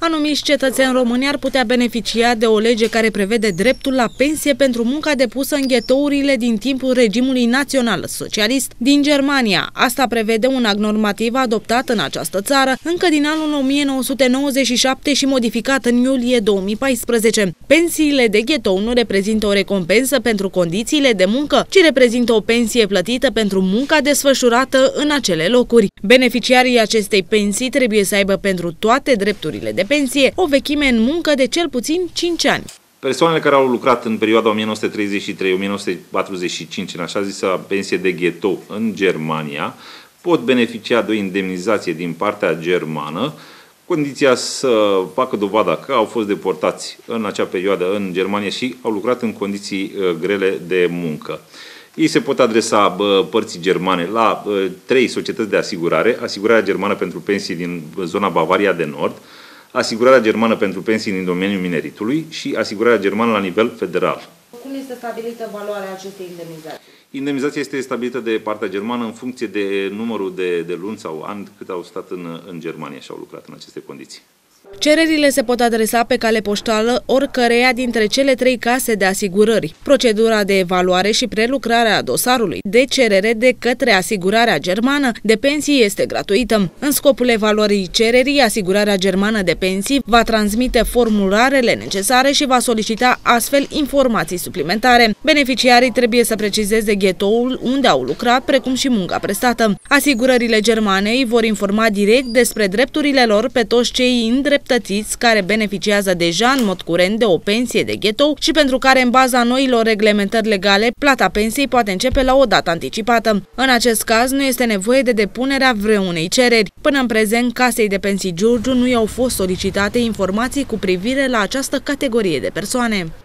Anumiți cetățeni români ar putea beneficia de o lege care prevede dreptul la pensie pentru munca depusă în ghetourile din timpul regimului național-socialist din Germania. Asta prevede un act normativ adoptat în această țară încă din anul 1997 și modificat în iulie 2014. Pensiile de ghetou nu reprezintă o recompensă pentru condițiile de muncă, ci reprezintă o pensie plătită pentru munca desfășurată în acele locuri. Beneficiarii acestei pensii trebuie să aibă pentru toate drepturile de pensie o vechime în muncă de cel puțin 5 ani. Persoanele care au lucrat în perioada 1933-1945 în așa zisă pensie de ghetou în Germania pot beneficia de o indemnizație din partea germană, condiția să facă dovada că au fost deportați în acea perioadă în Germania și au lucrat în condiții grele de muncă. Ei se pot adresa părții germane la 3 societăți de asigurare: asigurarea germană pentru pensii din zona Bavaria de Nord, asigurarea germană pentru pensii din domeniul mineritului și asigurarea germană la nivel federal. Cum este stabilită valoarea acestei indemnizații? Indemnizația este stabilită de partea germană în funcție de numărul de luni sau ani cât au stat în Germania și au lucrat în aceste condiții. Cererile se pot adresa pe cale poștală oricăreia dintre cele 3 case de asigurări. Procedura de evaluare și prelucrare a dosarului de cerere de către asigurarea germană de pensii este gratuită. În scopul evaluării cererii, asigurarea germană de pensii va transmite formularele necesare și va solicita astfel informații suplimentare. Beneficiarii trebuie să precizeze ghetoul unde au lucrat, precum și munca prestată. Asigurările germane îi vor informa direct despre drepturile lor pe toți cei îndreptățiți care beneficiază deja în mod curent de o pensie de ghetou și pentru care, în baza noilor reglementări legale, plata pensiei poate începe la o dată anticipată. În acest caz, nu este nevoie de depunerea vreunei cereri. Până în prezent, Casei de Pensii Giurgiu nu i-au fost solicitate informații cu privire la această categorie de persoane.